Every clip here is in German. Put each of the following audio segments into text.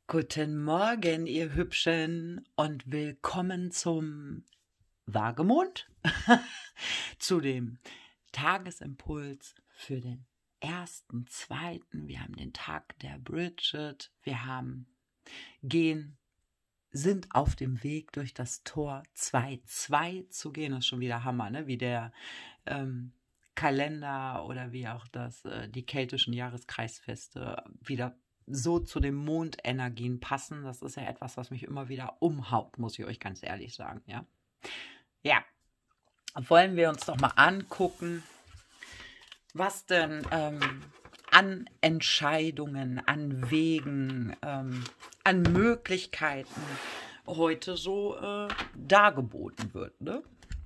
Guten Morgen, ihr Hübschen, und willkommen zum Waagemond, zu dem Tagesimpuls für den 1.2. Wir haben den Tag der Bridget, sind auf dem Weg durch das Tor 2.2 zu gehen. Das ist schon wieder Hammer, ne? Wie der Kalender oder wie auch die keltischen Jahreskreisfeste wieder so zu den Mondenergien passen. Das ist ja etwas, was mich immer wieder umhaut, muss ich euch ganz ehrlich sagen. Ja, wollen wir uns doch mal angucken, was denn an Entscheidungen, an Wegen, an Möglichkeiten heute so dargeboten wird, ne?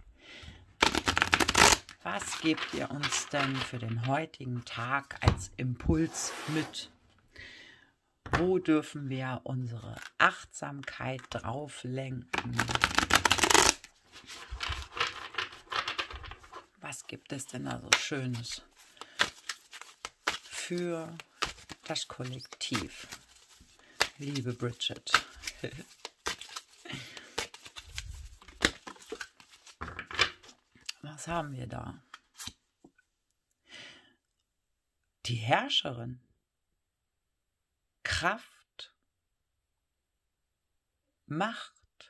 Was gebt ihr uns denn für den heutigen Tag als Impuls mit? Wo dürfen wir unsere Achtsamkeit drauf lenken? Was gibt es denn da so Schönes für das Kollektiv, liebe Bridget? Was haben wir da? Die Herrscherin. Kraft. Macht.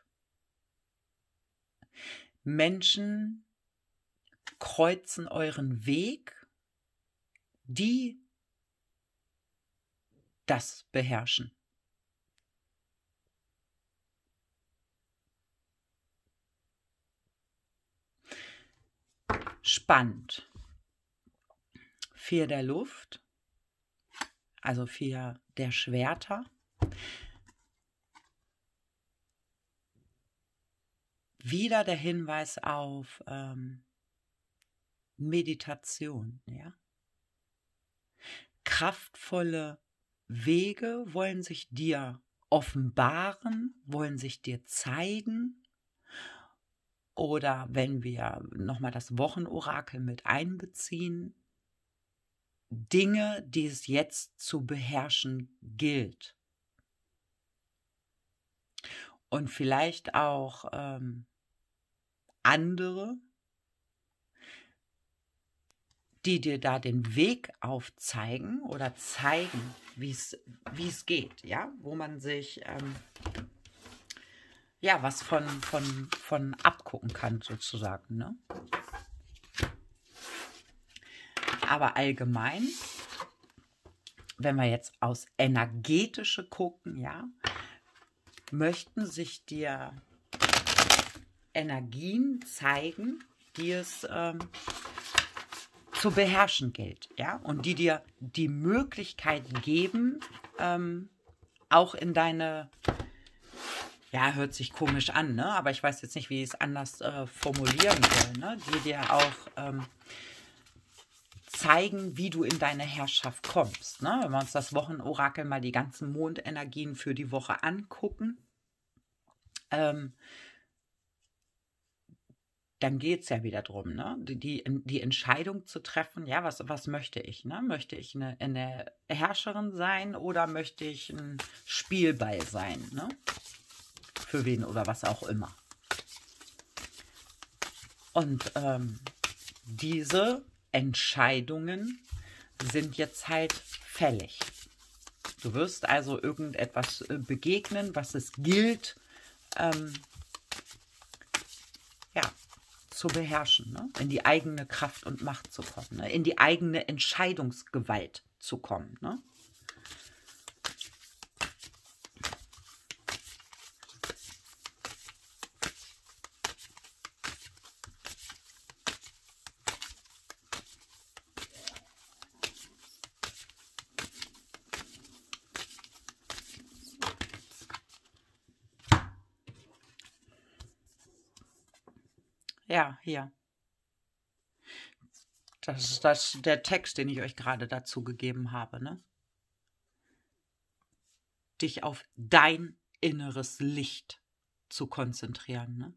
Menschen kreuzen euren Weg, die das beherrschen. Spannend. 4 der Luft, also 4 der Schwerter. Wieder der Hinweis auf Meditation, ja. Kraftvolle Wege wollen sich dir offenbaren, wollen sich dir zeigen. Oder wenn wir nochmal das Wochenorakel mit einbeziehen, Dinge, die es jetzt zu beherrschen gilt. Und vielleicht auch andere, die dir da den Weg aufzeigen oder zeigen, wie es geht, ja, wo man sich was von abgucken kann sozusagen, ne? Aber allgemein, wenn wir jetzt aus energetische gucken, ja, möchten sich dir Energien zeigen, die es zu beherrschen gilt, ja, und die dir die Möglichkeit geben, auch in deine, ja, hört sich komisch an, ne, aber ich weiß jetzt nicht, wie ich es anders formulieren soll, ne, die dir auch zeigen, wie du in deine Herrschaft kommst, ne, wenn wir uns das Wochenorakel mal die ganzen Mondenergien für die Woche angucken, dann geht es ja wieder darum, ne? Die Entscheidung zu treffen, ja, was möchte ich? Ne? Möchte ich eine Herrscherin sein oder möchte ich ein Spielball sein? Ne? Für wen oder was auch immer. Und diese Entscheidungen sind jetzt halt fällig. Du wirst also irgendetwas begegnen, was es gilt, zu beherrschen, ne? In die eigene Kraft und Macht zu kommen, ne? In die eigene Entscheidungsgewalt zu kommen. Ne? Ja, hier. Das ist der Text, den ich euch gerade dazu gegeben habe, ne? Dich auf dein inneres Licht zu konzentrieren, ne?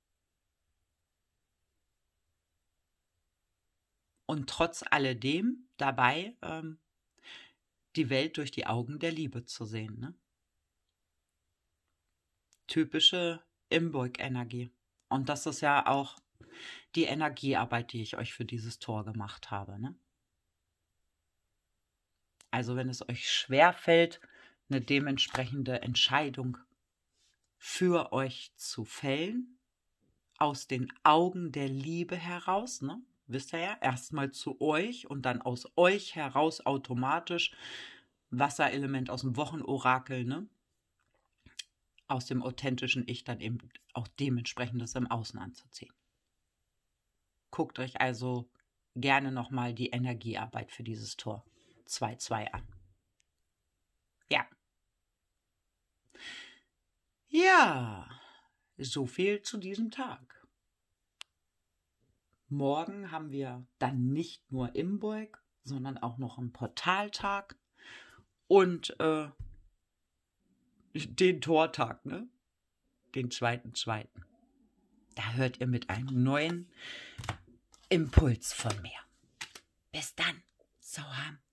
Und trotz alledem dabei die Welt durch die Augen der Liebe zu sehen, ne? typische Imbolg-Energie. Und das ist ja auch die Energiearbeit, die ich euch für dieses Tor gemacht habe. Ne? Also wenn es euch schwerfällt, eine dementsprechende Entscheidung für euch zu fällen, aus den Augen der Liebe heraus, ne? Wisst ihr ja, erstmal zu euch und dann aus euch heraus automatisch Wasserelement aus dem Wochenorakel, ne? Aus dem authentischen Ich dann eben auch dementsprechendes im Außen anzuziehen. Guckt euch also gerne nochmal die Energiearbeit für dieses Tor 2-2 an. Ja. Ja, so viel zu diesem Tag. Morgen haben wir dann nicht nur Imbolg, sondern auch noch einen Portaltag und den Tortag, ne? Den 2.2. Da hört ihr mit einem neuen Impuls von mir. Bis dann, Soham.